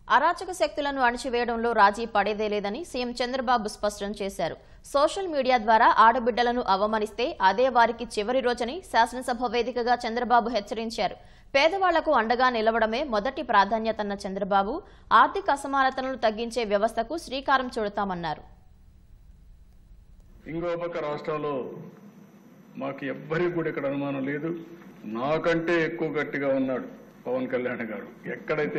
అరాచక శక్తులను అణిచివేయడంలో రాజీ పడేదే లేదని సీఎం చంద్రబాబు స్పష్టం చేశారు. సోషల్ మీడియా ద్వారా ఆడబిడ్డలను అవమానిస్తే అదే వారికి చివరి రోజని శాసనసభ వేదికగా చంద్రబాబు హెచ్చరించారు. పేదవాళ్లకు అండగా నిలవడమే మొదటి ప్రాధాన్యతన్న చంద్రబాబు ఆర్థిక అసమానతలను తగ్గించే వ్యవస్థకు శ్రీకారం చుడతామన్నారు. ఇంకో పక్క రాష్ట్రంలో మాకు ఎవ్వరికి కూడా ఇక్కడ అనుమానం లేదు, నాకంటే ఎక్కువ గట్టిగా ఉన్నాడు పవన్ కళ్యాణ్ గారు. ఎక్కడైతే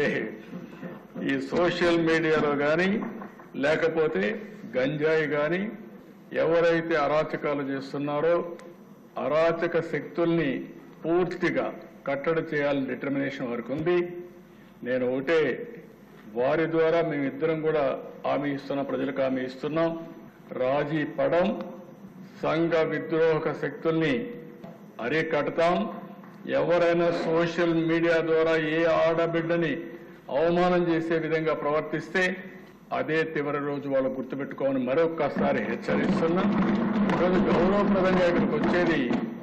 ఈ సోషల్ మీడియాలో కానీ లేకపోతే గంజాయి కానీ ఎవరైతే అరాచకాలు చేస్తున్నారో అరాచక శక్తుల్ని పూర్తిగా కట్టడి చేయాలని డిటర్మినేషన్ వరకు ఉంది. నేను ఒకటే వారి ద్వారా మేమిద్దరం కూడా హామీ ఇస్తున్నాం, ప్రజలకు హామీ ఇస్తున్నాం, రాజీ పడం, సంఘ విద్రోహక శక్తుల్ని అరికడతాం. ఎవరైనా సోషల్ మీడియా ద్వారా ఏ ఆడబిడ్డని అవమానం చేసే విధంగా ప్రవర్తిస్తే అదే చివరి రోజు వాళ్ళు గుర్తుపెట్టుకోమని మరొక్కసారి హెచ్చరిస్తున్నాం. ఈరోజు గౌరవప్రదంగా ఇక్కడికి వచ్చేది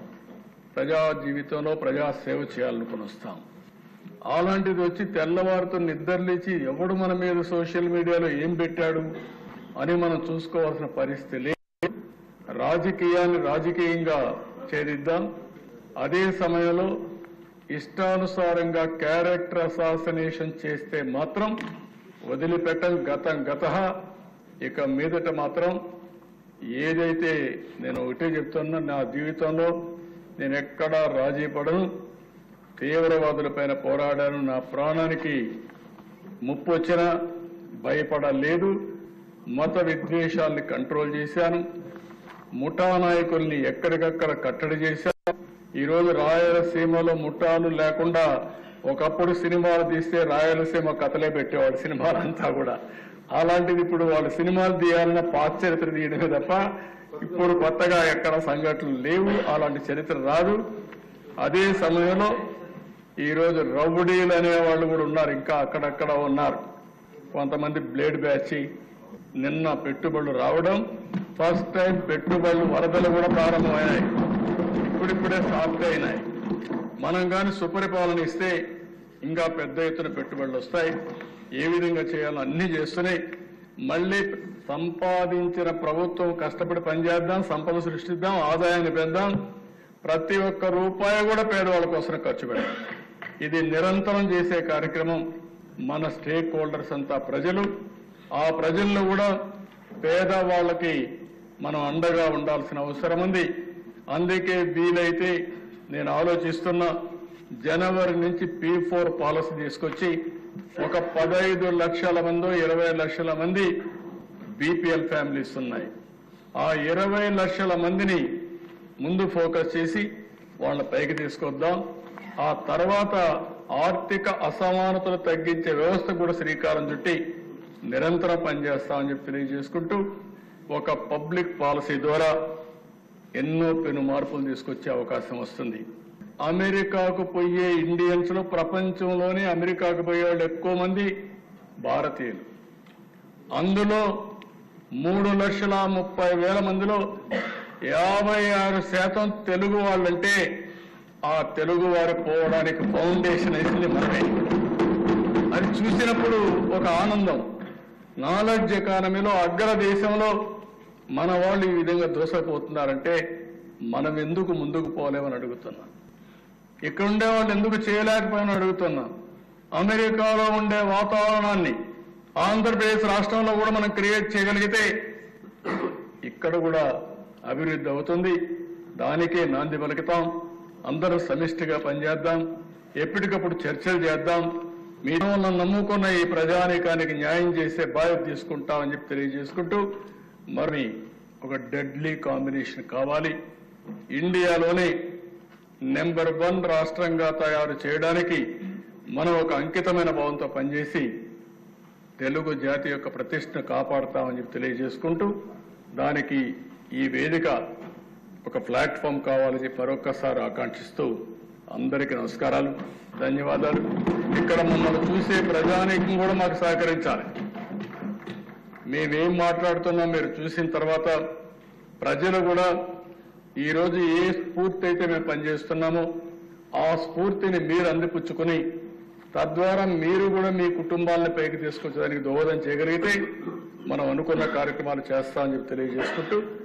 ప్రజా జీవితంలో ప్రజా సేవ చేయాలనుకుని వస్తాం. అలాంటిది వచ్చి తెల్లవారితో నిద్రలేచి ఎవడు మన మీద సోషల్ మీడియాలో ఏం పెట్టాడు అని మనం చూసుకోవాల్సిన పరిస్థితి లేదు. రాజకీయాన్ని రాజకీయంగా ఛేదిద్దాం. అదే సమయంలో ఇష్టానుసారంగా క్యారెక్టర్ అసాసినేషన్ చేస్తే మాత్రం వదిలిపెట్టం. గత ఇక మీదట మాత్రం ఏదైతే నేను ఒకటే చెప్తున్నా, నా జీవితంలో నేను ఎక్కడా రాజీ పడను. తీవ్రవాదులపైన పోరాడాను, నా ప్రాణానికి ముప్పు వచ్చినా భయపడలేదు. మత విద్వేషాల్ని కంట్రోల్ చేశాను, ముఠా నాయకుల్ని ఎక్కడికక్కడ కట్టడి చేశాను. ఈరోజు రాయలసీమలో ముఠాలు లేకుండా ఒకప్పుడు సినిమాలు తీస్తే రాయలసీమ కథలే పెట్టేవాడు సినిమాలంతా కూడా. అలాంటిది ఇప్పుడు వాళ్ళు సినిమాలు తీయాలన్న పాత చరిత్ర తీయడమే తప్ప ఇప్పుడు కొత్తగా ఎక్కడ సంఘటనలు లేవు, అలాంటి చరిత్ర రాదు. అదే సమయంలో ఈరోజు రౌడీలు అనేవాళ్ళు కూడా ఉన్నారు, ఇంకా అక్కడక్కడ ఉన్నారు. కొంతమంది బ్లేడ్ బ్యాచ్ నిన్న పెట్టుబడులు రావడం, ఫస్ట్ టైం పెట్టుబడులు వరదలు కూడా ప్రారంభమైనాయి, ఇప్పుడిప్పుడే సాఫ్ట్ అయినాయి. మనం కానీ సుపరిపాలన ఇస్తే ఇంకా పెద్ద ఎత్తున పెట్టుబడులు వస్తాయి. ఏ విధంగా చేయాలో అన్ని చేస్తున్నాయి. మళ్ళీ సంపాదించిన ప్రభుత్వం కష్టపడి పనిచేద్దాం, సంపద సృష్టిద్దాం, ఆదాయాన్ని పెందాం. ప్రతి ఒక్క రూపాయి కూడా పేదవాళ్ళ కోసం ఖర్చు పెడదాం. ఇది నిరంతరం చేసే కార్యక్రమం. మన స్టేక్ హోల్డర్స్ అంతా ప్రజలు, ఆ ప్రజల్లో కూడా పేదవాళ్ళకి మనం అండగా ఉండాల్సిన అవసరం ఉంది. అందుకే వీలైతే నేను ఆలోచిస్తున్నా, జనవరి నుంచి P4 పాలసీ తీసుకొచ్చి ఒక 15 లక్షల మందో 20 లక్షల మంది బీపీఎల్ ఫ్యామిలీస్ ఉన్నాయి. ఆ 20 లక్షల మందిని ముందు ఫోకస్ చేసి వాళ్ళ పైకి తీసుకొద్దాం. ఆ తర్వాత ఆర్థిక అసమానతలు తగ్గించే వ్యవస్థ కూడా శ్రీకారం చుట్టి నిరంతరం పనిచేస్తామని చెప్పి తెలియజేసుకుంటూ, ఒక పబ్లిక్ పాలసీ ద్వారా ఎన్నో పెను మార్పులు తీసుకొచ్చే అవకాశం వస్తుంది. అమెరికాకు పోయే ఇండియన్స్ లో ప్రపంచంలోనే అమెరికాకు పోయే వాళ్ళు ఎక్కువ మంది భారతీయులు. అందులో 3,30,000 మందిలో 56% తెలుగు వాళ్ళంటే ఆ తెలుగు వారు పోవడానికి ఫౌండేషన్ వేసింది మనమే. అది చూసినప్పుడు ఒక ఆనందం. నాలెడ్జ్ ఎకానమీలో అగ్ర దేశంలో మన వాళ్ళు ఈ విధంగా దోసపోతున్నారంటే మనం ఎందుకు ముందుకు పోలేమని అడుగుతున్నా. ఇక్కడ ఉండే వాళ్ళు ఎందుకు చేయలేకపోయామని అడుగుతున్నా. అమెరికాలో ఉండే వాతావరణాన్ని ఆంధ్రప్రదేశ్ రాష్ట్రంలో కూడా మనం క్రియేట్ చేయగలిగితే ఇక్కడ కూడా అభివృద్ధి అవుతుంది. దానికే నాంది పలుకుతాం. అందరూ సమిష్టిగా పనిచేద్దాం, ఎప్పటికప్పుడు చర్చలు చేద్దాం. మీరు నమ్ముకున్న ఈ ప్రజానీకానికి న్యాయం చేసే బాధ్యత తీసుకుంటామని చెప్పి తెలియజేసుకుంటూ, మరి ఒక డెడ్లీ కాంబినేషన్ కావాలి. ఇండియాలోనే నెంబర్ 1 రాష్ట్రంగా తయారు చేయడానికి మనం ఒక అంకితమైన భావంతో పనిచేసి తెలుగు జాతి యొక్క ప్రతిష్టను కాపాడుతామని చెప్పి తెలియజేసుకుంటూ, దానికి ఈ వేదిక ఒక ప్లాట్ఫామ్ కావాలని చెప్పి మరొక్కసారి ఆకాంక్షిస్తూ అందరికీ నమస్కారాలు, ధన్యవాదాలు. ఇక్కడ మమ్మల్ని చూసే ప్రజానీకం కూడా మాకు సహకరించాలి. మేమేం మాట్లాడుతున్నాం మీరు చూసిన తర్వాత ప్రజలు కూడా ఈరోజు ఏ స్ఫూర్తి అయితే మేము పనిచేస్తున్నామో ఆ స్ఫూర్తిని మీరు అందిపుచ్చుకుని తద్వారా మీరు కూడా మీ కుటుంబాలను పైకి తీసుకొచ్చడానికి దోహదం చేయగలిగితే మనం అనుకున్న కార్యక్రమాలు చేస్తామని చెప్పి తెలియజేసుకుంటూ